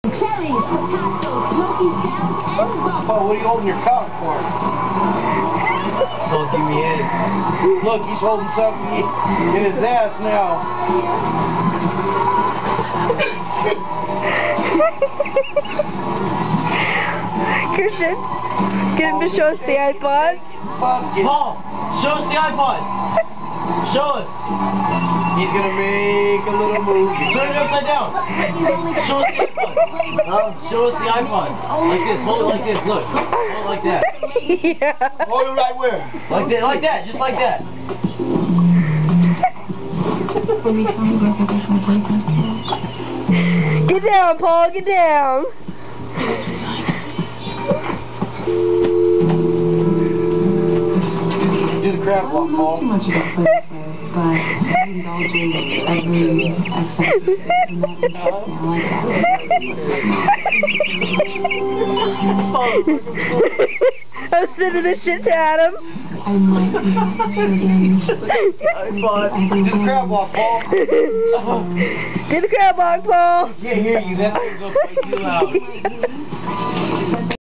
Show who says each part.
Speaker 1: Cherries, potatoes, smoky sounds, and bubbles.
Speaker 2: Oh, what are you holding your cock for?
Speaker 3: Smoking me in.
Speaker 2: Look, he's holding something in his ass now.
Speaker 4: Christian, get him to show us the iPod.
Speaker 3: Paul, show us the iPod. Show us.
Speaker 2: He's gonna make a little movie.
Speaker 3: Turn it upside down. Show us the iPod. Show us the iPod. Like this. Hold it like this. Look. Hold it like that.
Speaker 4: Yeah.
Speaker 2: Hold it right where?
Speaker 3: Like that. Like that. Just like that.
Speaker 4: Get down, Paul. Get down.
Speaker 2: Do the crab walk, Paul.
Speaker 5: Not too much of a place there, but indulging every aspect of it, and that makes it sound like that.
Speaker 4: I'm sending this shit to Adam.
Speaker 5: I might be forgetting
Speaker 2: iPod. Do the crab walk, Paul.
Speaker 4: Do the crab walk, Paul.
Speaker 3: Can't hear you. That thing's up way too loud.